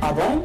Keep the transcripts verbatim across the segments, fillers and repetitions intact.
Ah bon?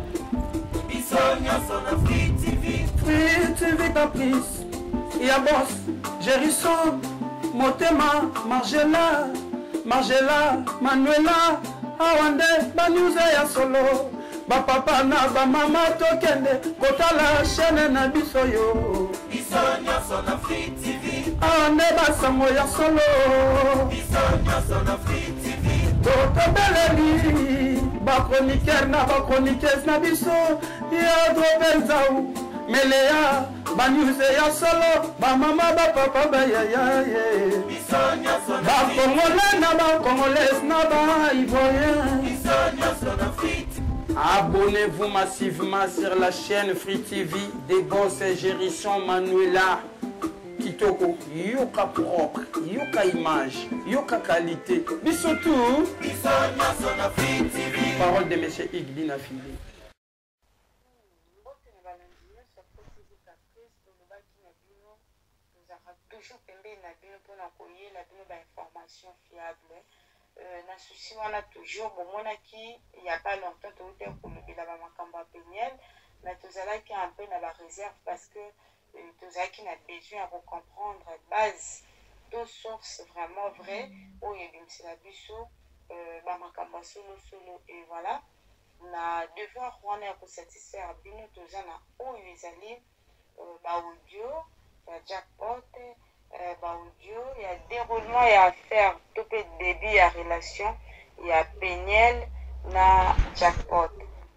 Free T V Caprice, Y'a Boss, Gérisson, Motema, Margela, Margela, Manuela, Awande, Banouze ya solo, ba papa na ba mama tokende, kotala chaîne na biso yo. Bisonya sona Free T V. Awande basango ya solo. Bisonya sona Free T V. Toto beleli, ba chroniqueur na ba chroniqueuse na biso, ya drobenzau, melea, ba news ya solo, ba mama ba papa ba ya ya ye. Bisonya sona Ba congolais na ba congolaise na ba ivoirien. Bisonya sona Free T V. Abonnez-vous massivement sur la chaîne Free T V des Boss et Gérisson Manuela Kitoko. Yoka propre, yoka image, yoka qualité. Mais surtout, parole de M. Igbina Fili. Toujours pembé na bino pour na koyer la bino ba information fiable. Euh, na souci wana toujours bomonaki il y a pas longtemps tout était kolobela ba makambo ya Peniel mais tozalaki un peu na ba réserve parce que euh, tozalaki na besoin à comprendre base deux sources vraiment vraies où yebimisela biso euh, ba makambo solo solo et voilà na devoir wana ya kosatisfaire bino toza na oyo ezali euh, ba audio ya jackpot Euh, bah, audio, il y a déroulement et affaire, tout peut débit à relation, il y a Peniel, na jackpot.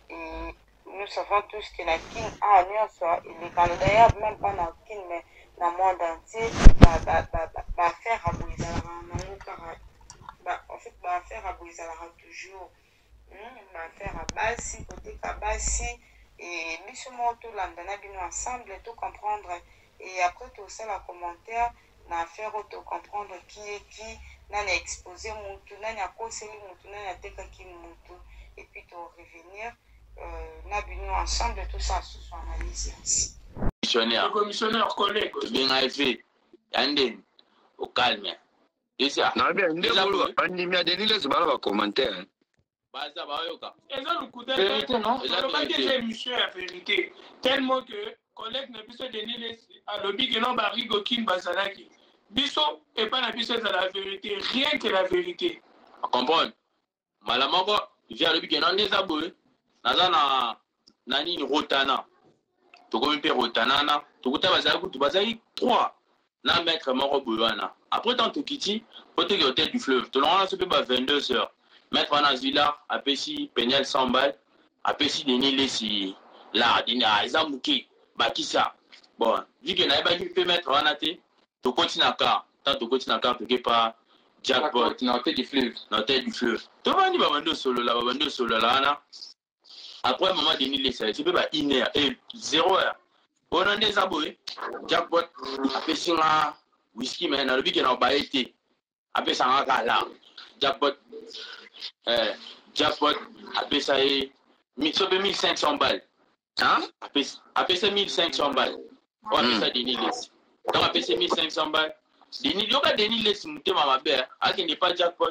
Et nous savons tous que la King a un soit il est d'ailleurs même pas dans King, mais dans le monde entier, bah, bah, bah, bah, bah, faire à Bouizala, bah, en fait, bah, faire à Bouizala toujours, bah, faire à Bassi, côté Kabassi, et nous sommes tout l'andana, nous ensemble, tout comprendre. Et après tout ça, la commentaire, na faire auto comprendre qui est qui, n'a exposé Moutou, n'a conseillé Moutou, n'a teka qui Moutou, et puis de revenir, euh, n'a venu ensemble, tout ça, ce soit analysé ainsi. Commissionnaire, commissionnaire, collègue, bien fait, Yanden, au calme. Et ça, non, bien, on dit, mais Denis, laisse pas le commentaire. Bah, ça va, Yoka. Et ça, le coup de vérité, non? Et ça, le bac est émission à vérité. Tellement que, collègue n'a pu se donner à l'objet que non, Barigo King Basalaki. Bisso et pas la bisso c'est la vérité, rien que la vérité. À comprendre. Malamoko, j'ai l'objet que non, les abonnés. Nazana, nani rotana. Tu connais pas rotana, tu connais pas ça, tu vas aller trois. Na maître moro bouana. Après tant que Kitty, pour te au tête du fleuve. Tu l'as se peut pas vingt-deux heures. Maître Anazila, à Pessi, Peniel cent balles, à Pessi Denis Lessi, là, Dina, Zamouki, Bakissa. Bon, vu que n'a pas pu mettre en athée, tu continues à car, tant tu continues à car, tu n'es pas jackpot, dans la tête du fleuve. Dans la tête du fleuve. Tu vas dire, bah, solo là, bah, solo là, après, maman Denis Lessi, tu peux pas iner, et zéro heure. On a des abonnés, jackpot, à Pessi, whisky, mais dans le but qu'il n'a pas été, à Pessi, là, jackpot. Euh, jackpot, après ça est mille cinq cents balles. Hein? Après ça mille cinq cents balles. On appelle ça Denis Lessi. Quand on appelle ça mille cinq cents balles, Denis, il y a Denis Lessi, mon thème à ma belle, à qui n'est pas jackpot.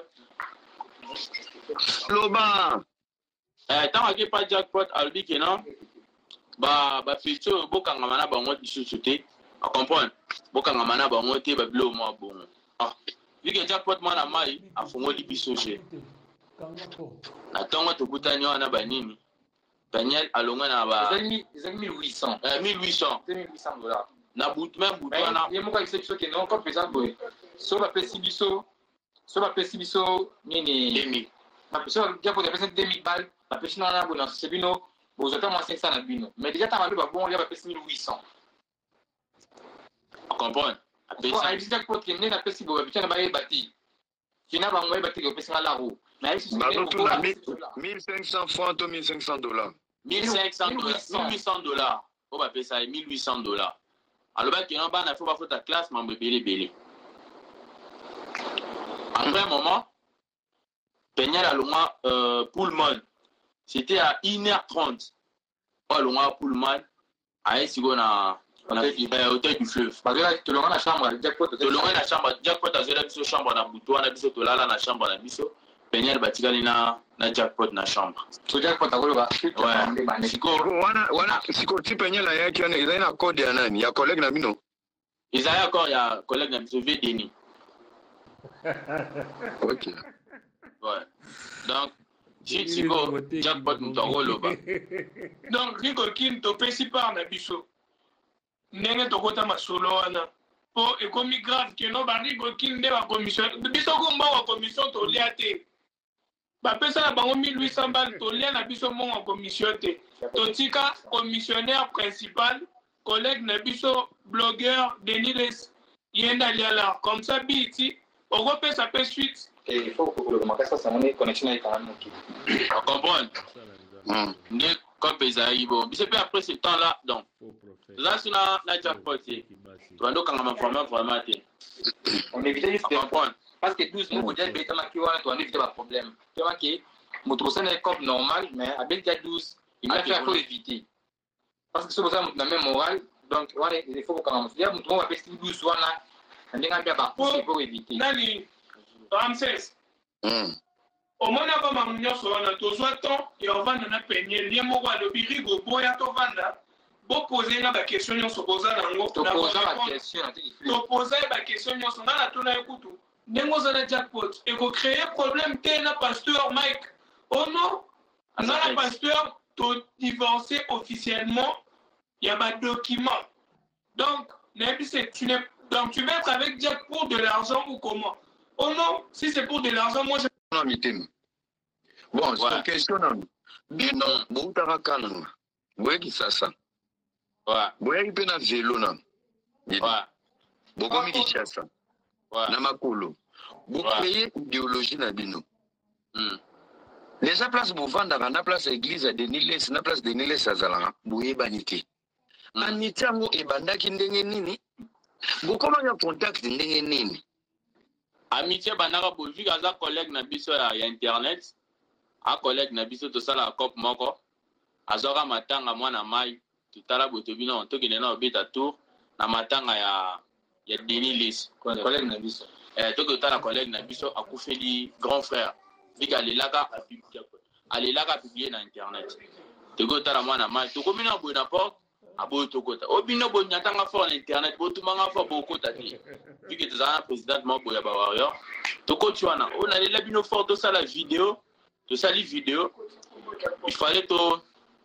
Loba. Euh, tant qu'il n'y a pas jackpot, à l'objet que non, bah, bah, plutôt, beaucoup de gens ont été sous-sautés. À comprendre? Beaucoup de gens ont été bleu au moins bon. Ah, vu que jackpot, moi, la maille, à fond, il est sous-sauté. Na tongo tukutani wana banini Daniel alonga na ba mille huit cents euh mille huit cents mille huit cents dollars na bout même bout wana il y a beaucoup exception que non comme présent boy so ba pesi biso so ba pesi biso nini deux mille na so dia pour pesi deux mille balles ba pesi na na bona c'est bino vous êtes moins cinq cents na bino mais déjà ta malu ba bon il ba pesi mille huit cents comprendre après ça il dit que pour que na pesi bo ba na ba bati kina ba ngwe bati ko pesi na la roue. mille cinq cents francs ou mille cinq cents dollars. mille cinq cents dollars. mille huit cents dollars. On va payer ça mille huit cents dollars. Alors, il y a un faut pas ta classe, mais on peut payer les après un moment, Peniel a loin euh, Pullman. C'était à une heure trente. Oh, loin Pullman. À Essigon à hôtel du fleuve. Parce que tu l'auras la chambre, jackpot. Tu l'auras la chambre, jackpot à zéro biso chambre na buto, na biso to lala na chambre na biso. Peniel batikali na na jackpot na chambre. So jackpot akoloba. Ouais. Siko wana wana siko ti Peniel ayaki wana eza na code ya nani ya collègue na bino. Isaya encore ya collègue na biso Vedeni. OK. Ouais. Donc si siko jackpot mutongoloba. Donc Rico Kin to pesi par na biso. Ndenge to kota masolo wana. Po ekomi grave que no ba Rico Kin de ba commission. Biso ko mba wa commission to liate. Ba pesa na bango mille huit cents balles to lia na biso mo wa commission te. To tika commissionnaire principal, collègue na biso blogueur Denis Les yenda liala comme ça biti on repère ça peut suite. Et il faut que le commentaire ça monnaie connexion avec un qui. On comprend. Né comme Isaïe bon. Puis c'est après ce temps là donc. Là sur la la jackpot. Tu vas donc quand on vraiment vraiment. On évite juste de comprendre. Parce que douze mots déjà bêta qui va on évite pas problème. Tu vois que moto ça est comme normal mais avec déjà douze il va faire faut éviter. Parce que c'est pour ça que même moral donc voilà il faut quand même dire moto va pester douze wana ndinga bien ba pour éviter. Nani Ramsès. Au moins avant ma nyonso wana to soit temps et on va na peigner lien moko à l'obiri go boya to vanda. Bo poser na ba question nyonso poza nango to poser la question to poser ba question nyonso na to na ekutu. Nengo za la jackpot et ko créer problème te na pasteur Mike. Oh non, na la pasteur to divorcer officiellement, il y a pas de document. Donc, tu n'es donc tu vas être avec Jack pour de l'argent ou comment? Oh non, si c'est pour de l'argent, moi je bon, c'est une question non. Bino, boutara kananga. Boye ki sasa. Ouais. Boye ki na vélo na. Ouais. Boko mi kichasa. Ouais. Na makolo. Vous créez idéologie na bino. Hmm. Les place pour vendre na place église de Niles, na place de Niles azala, boye banité. Anitango e bandaki ndenge nini? Bokoma ya contact ndenge nini? Amitié banaka bo vu kaza collègue na biso ya internet. A collègue na biso to sala cop moko. Azoka matanga mwana mai, tutala botobino tokene na obeta tour na matanga ya ya Denis collègue na biso. Eh toko tala collègue na biso akufeli grand frère. Vika lelaka a publier. Alelaka publier na internet. Toko tala mwana mai, toko mina bo na porte. Abo tokota obino bo nyatanga fort internet bo tumanga fort bo kota ti vu que tozana président moko ya ba warrior tokoti wana on a les bino fort to sala vidéo to sali vidéo il fallait to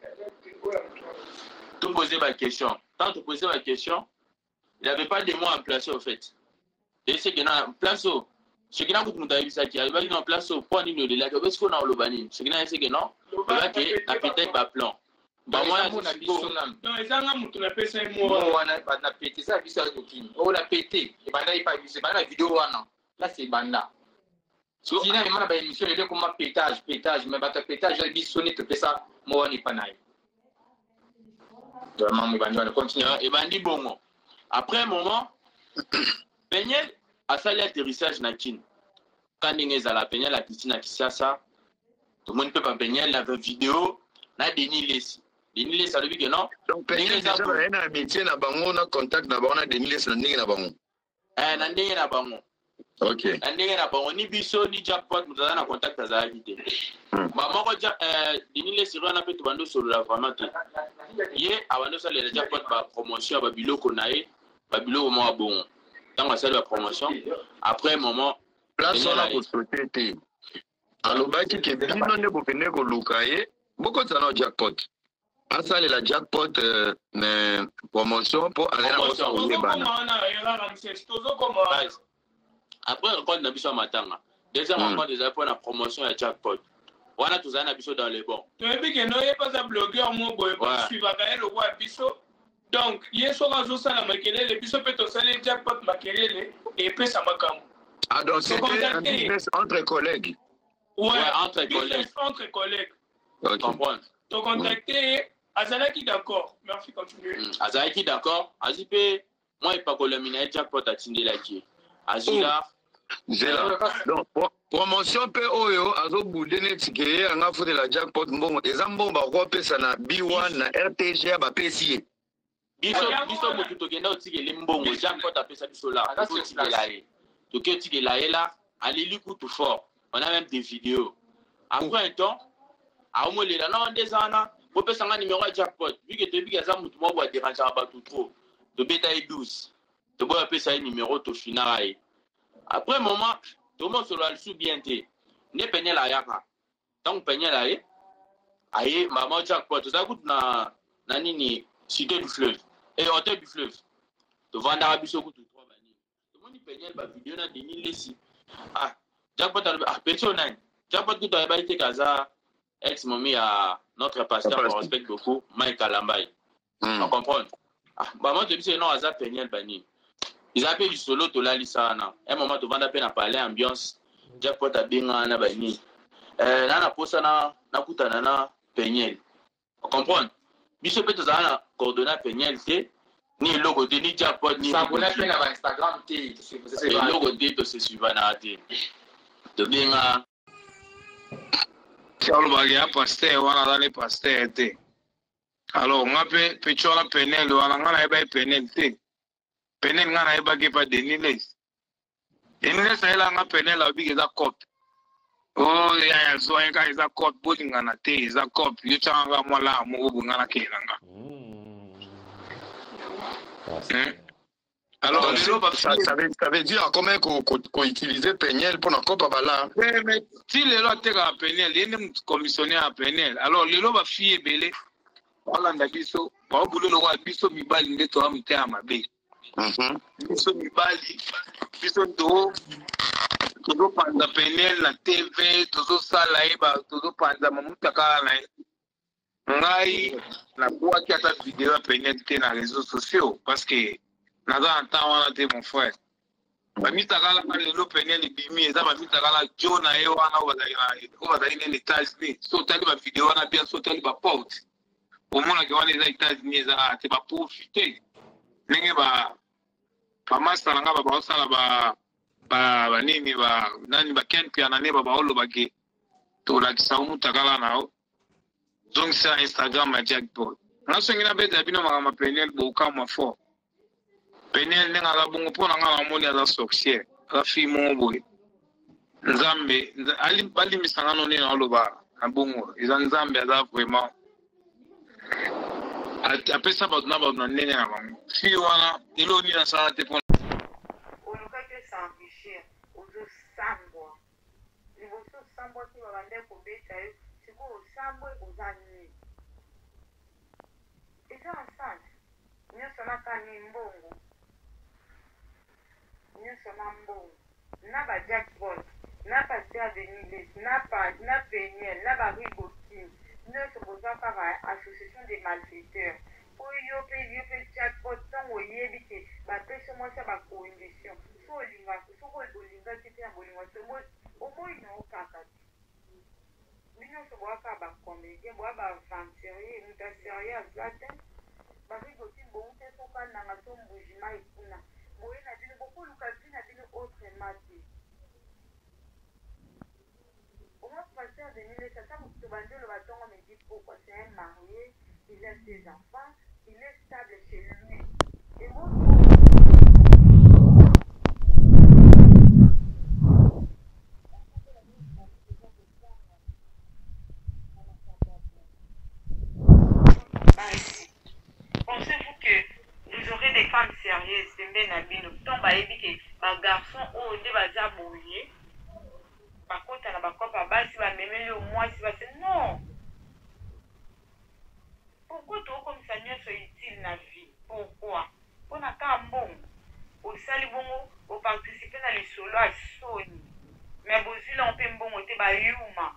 to poser ma question tant to poser ma question il avait pas de mots à placer au fait et c'est que na place au ce qui n'a pas de ça qui arrive dans place au point de là parce qu'on a le bani ce qui n'a c'est que non là que a peut-être pas plan. Bah moi na biso na non ezanga mutu na pesa mo wana na pété ça biso ko kini o la pété e banda ipa biso banda vidéo wana là c'est banda so ina mana ba émission le comme pétage pétage mais bata pétage biso ni te pesa mo wani panai vraiment mo banda on continue et bandi bongo après un moment Peniel a sali atterrissage na Kin quand ngeza la Peniel a piscine à Kisasa tout le monde peut pas Peniel la vidéo na Denis Les Denis Les a dit que non. Donc Peniel déjà na un métier na bango na contact na bango na Denis Les na ndenge na bango. Eh na ndenge na bango. OK. Na ndenge na bango ni biso ni jackpot mutana na contact za invité. Ba moko eh Denis Les sera na peto bando solo la vraiment te. Ye abando sa le jackpot ba promotion ba biloko na e ba biloko mo bon. Tant que ça la promotion après un moment place on a pour sauter. Alobaki ke bino ne bo pene ko lukaye beaucoup de no jackpot. Asa la jackpot euh, mais promotion pour aller dans le bana. Après encore na biso matanga. Deuxième encore déjà pour la promotion ya jackpot. Wana tuzana na biso dans les bons. Tu veux que no yé pas un blogueur mo boy pas suivre le roi biso. Donc, yeso razo sala makelele biso peut to sala jackpot makelele et puis ça makam. Ah donc c'était un business entre collègues. Ouais, ouais entre collègues. Entre collègues. OK. Comprendre. To contacter Azalaki d'accord. Merci continuer. Mm. Azalaki d'accord. Azipe moi il pas que le mina jackpot a tindé la qui. Azila. Zela. Donc promotion pe oyo azo boudene tikeye anga fote la jackpot mbongo ezambo ba ko pesa na B one na R T G ba pesi. Biso biso motu to genda otike le mbongo jackpot a pesa biso la. To tike la e. To ke tike la e la alili kutu fort. On a même des vidéos. Après un temps, à au moins les là, on des ans, pour passer un numéro à jackpot. Vu que depuis que ça m'a tout moi déranger à tout trop. De bétail douze. De boire appeler ça un numéro au final. Après un moment, tout le monde se l'a sous bien té. Ne peine la yaka. Donc peine la yé. Aïe, maman jackpot. Ça coûte na na nini cité du fleuve. Et hôtel du fleuve. De vendre à biso coûte trois bani. Tout le monde peine la vidéo na deni lesi. Ah, jackpot a pétion nine. Jackpot coûte à baïté kaza. Ex-mommy à notre pasteur qu'on respecte beaucoup, Mike Alambay. On comprend. Ah, maman te dit c'est non, Aza Peniel Bani. Ils appellent du solo, tu l'as dit ça. Un moment, tu vas à peine à parler ambiance. Jackpot a bien un Bani. Nana posa na na kutana na Peniel. On comprend. Biso peut être coordonné Peniel, ni le logo ni Jackpot ni. Ça vous l'a fait sur Instagram, tu sais. Le logo de ce suivant à te. De bien à. Charles Bagia pasteur wana dans les pasteurs était. Alors on a pe pechora penel wana ngana eba penel te. Penel ngana eba ke pa deniles. Deniles ela nga penel abi ke za cop. Oh ya ya so en ka za cop bodi ngana te za cop yo changa mola mo bu ngana ke nga. Hmm. Alors, donc, ça, ça, veut, ça veut dire comment qu'on utilisait Peniel pour la Copa Bala. Mais si les lois étaient à Peniel, il y a un commissionnaire à Peniel. Alors, les lois va fier belé. Voilà, on a dit ça. Par exemple, le roi Bisso Mibali, il est à Mité à Mabé. Bisso Mibali, Bisso Do, toujours pendant Peniel, la T V, toujours ça, là, toujours pendant Mamoutaka, là. Ngai, la boîte qui a ta vidéo à Peniel, était dans les réseaux sociaux. Parce que, naza ntawana te mon frère bamitaka la lelo Peniel bimi eza bamitaka la Jona ye wana obazali na États-Unis so tali ba vidéo wana bien so tali ba porte omona ke wana eza États-Unis eza te ba profiter ndenge ba ba master nga ba baosala ba ba banini ba nani ba ken pia nane ba baolo bake to la kisaumu takala nao donc c'est Instagram ma jackpot ngaso ngina beta bino ma Peniel bo kama fort Peniel nenga la bongo pona nga moni aza sorcière la fille mon boy nzambe ali bali misangano ne na loba na bongo eza nzambe aza vraiment apesa ba na ba na nene na bango fille wana ilo ni na sala te pona oluka ke s'enrichir ozo sambwa liboso sambwa ki babande kobeta yo siko osambwe ozani eza ensemble nyonso nakani mbongo nyonso na mbongo na ba jackpot na pasteur Deniles na pa na Peniel na ba rigokin nyonso bozwaka ba association des malfaiteurs oyo pe yo pe jackpot ntango oyebi ke bapesa mwasi bacondition so olinga soko olingaki te ya bolingo te omoi nao kaka te binyonso boaka bacomédien boa baaventurier moto asérieux azwa te barigokin boute sokandanga to mbujima ekuna boye na bino bokoluka vi na bino autrement te oma pasteur Deniles ata moto bandelo batongo me dit pourquoi c'est un marié il a ses enfants il est stable chez lui et moi pensez-vous que vous aurez des femmes sérieuses sembe na bino ntango bayebi ke bagarçon oyo nde baza boye bakota na bakopa basi bamemeli yo mwasi base non pourquoi tokokomisa nyonso utile na vie pourquoi mpona ka mbongo osali bongo oparticipe na lisolo ya soni me bozwila mpe mbongo te bayuma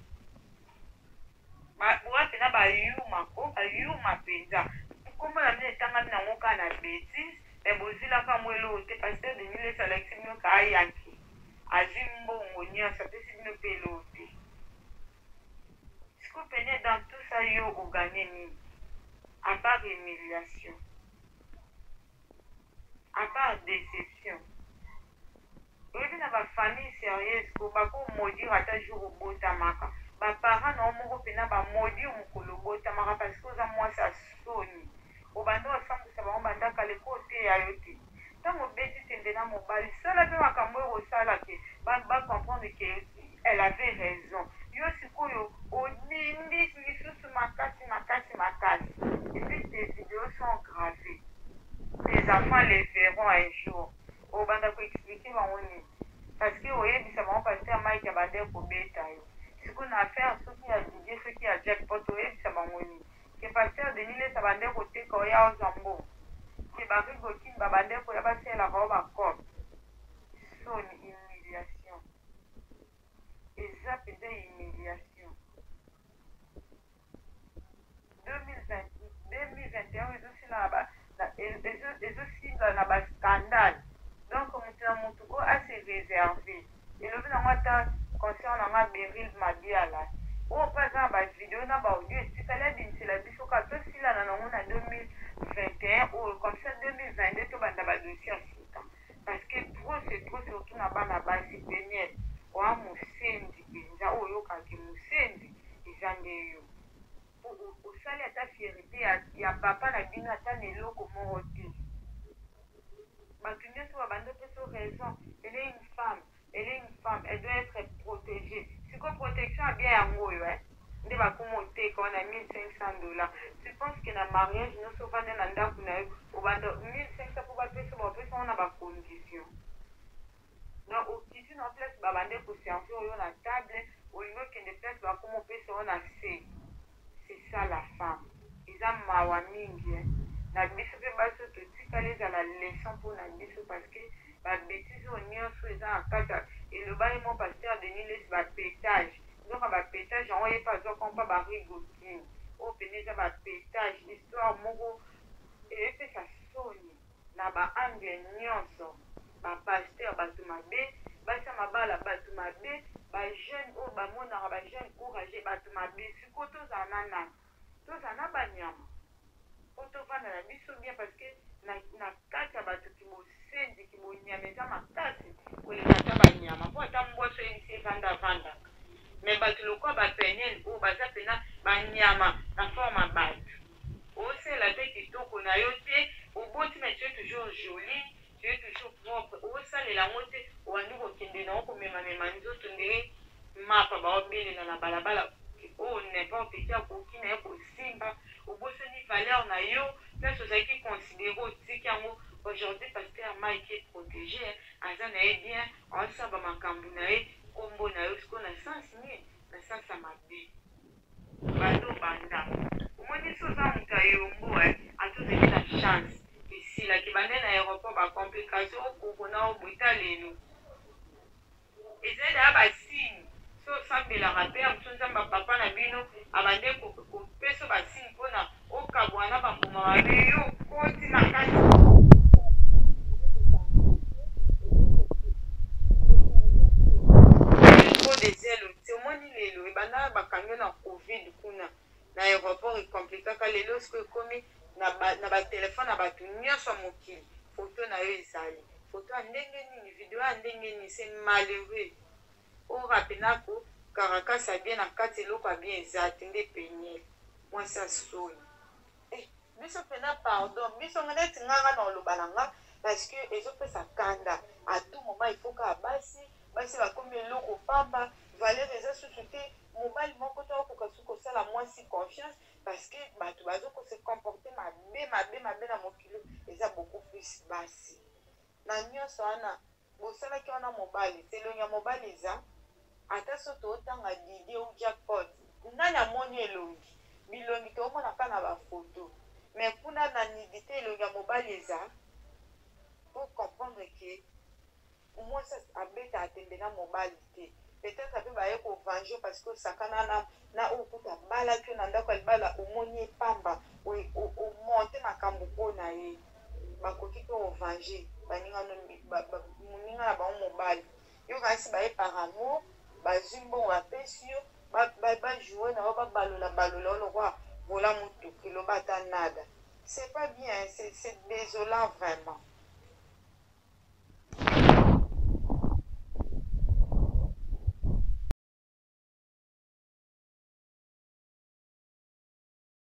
boa mpena bayuma ko bayuma mpenza kombo na bino etangami nango kaka na bétise me bozwilaka mwelo te pasteur Deniles alakisi bino ka ayaki azwi mbongo nyonso apesi bino mpe elo te siko pene dans tout ça yo oganye nini à part humiliation à part déception oyebi na bafamille sérieuse ko bakomodire ata jour obotamaka baparent na o moko mpena bamodire mokolo obotamaka parce que oza mwasi asoni obanda osambwisa bango bandaka leko oteya yo te ntango obeti tende na mobali sala mpe makambo oyo osala ke bacomprendre qu'elle avait raison. Yo sikoyo odindi lisusu makasi makasi makasi. Et puis tes vidéos sont gravées. Tes enfants les verront un jour. Au banda ko expliquer bango. Parce que oyebisa bango pasteur Mike abande kobeta yo. Sikoyo na affaire soki ya Didier soki ya jackpot oyebisa bango ni. Que pasteur Denis les abande koteka oya ozambo. Que barigo kin babande ko ya basela ba ba corps. Son humiliation. Et ça peut être humiliation. deux mille vingt, deux mille vingt et un, ils aussi là-bas, ils aussi là-bas scandale. Donc, mon tuko assez réservé. Et le fait concernant ma Beryl Mabiala. Ou par exemple, la vidéo n'a pas audio, si tu as dit que la biso ka to si la na ngona deux mille vingt et un ou comme ça deux mille vingt-deux to banda ba dossier sita. Parce que trop c'est trop surtout na bana basi benye. Wa musendi benza oyo ka ki musendi izande yo. Au sali ata fierté ya papa na bino ata neloko moko te. Bato nyonso babanda mpeso raison. Elle est une femme. Elle est une femme. Elle doit être protégée. C'est quoi protection à bien yango yo, hein? Nde bakomote quand on a mille cinq cents dollars. Tu penses que na mariage nous sauvons na ndaku na yo au banda mille cinq cents pour bapeso bapeso on a ba condition. Donc au petit en place babande ko servir yo na table au niveau que des places bakomo peso on a fait. C'est ça la femme. Ils ont mawa mingi. Na biso pe baso to tikale za la leçon pour na biso parce que ba bêtise on nyonso ils ont akata et le bail mon pasteur Denis laisse ba pétage. Donc ba pétage on y pas on pas ba rigokin. Au peneza ba pétage histoire moko et puis ça sonne na ba angle nyonso. Ba pasteur ba tumabe, ba sa mabala ba tumabe, ba jeune o ba mona ba jeune courageux ba tumabe sikoto za nana. To za na ba nyama. Oto vana na biso bien parce que na na kata ba to kibo sendi kibo nyama za makasi kule na ba nyama. Po ata mboso isi vanda vanda. Mais ba tuloko ba penel o ba za pena ba nyama na forme ba. O c'est la tête qui toko na yo te, au boti mais tu es toujours jolie. Tu es toujours propre. Où ça les la montée ou un nouveau qui est dans comme mes manzo tundé ma pa ba obele na la balabala oh n'importe qui a aucune est possible au bout ce ni valeur na yo la société considère aussi qu'en aujourd'hui pasteur Mike est protégé azan est bien on ça ba makambu na e kombo na yo ce qu'on a sens ni na sens ça m'a dit bando banda au moins des choses en mutayombo à tout la chance. Si la kibande na aéroport ba complication ko na obuta lelo ezeda ba signe so sambe la rappel mtunza ba papa na bino abande ko ko peso ba signe pona o kabwana ba mbuma ba yo koti na kati ko deselo temoni lelo e bana ba kanyo na covid kuna na aéroport e complication lelo ce que komi na ba na ba téléphone na ba tunya so mokili photo na yo ezali photo ndenge nini vidéo ndenge nini c'est malheureux o rapena ko Caracas a bien na kati loko bien exact nde penyel moi ça soyi eh biso pena pardon biso ngane tinganga na lobalanga parce que ezo pesa kanda à tout moment il faut ka basi basi ba komi loko pamba valeur eza société mobile moko to ko kasuko sala moi si confiance parce que bato bazo ko se comporter mabe mabe mabe na mokilo eza beaucoup plus basi na nyonso ana bosala ki wana mobile telonya mobile eza ata soto otanga Didier ou jackpot nani amoni elongi bilongi to mona kana ba photo mais kuna na nidité elonga mobile eza pour comprendre que moi ça abeta atembe na mobile te peut-être ça peut bailler ko venger parce que sakana na na okuta bala que na ndako bala omoni pamba o o monter makambo pona ye bakoki ko venger baninga no muninga na ba mobile yo kasi baye par amour bazimbo wa pesio ba ba jouer na ba balola balola lo kwa vola mutu kilo bata nada c'est pas bien c'est c'est désolant vraiment.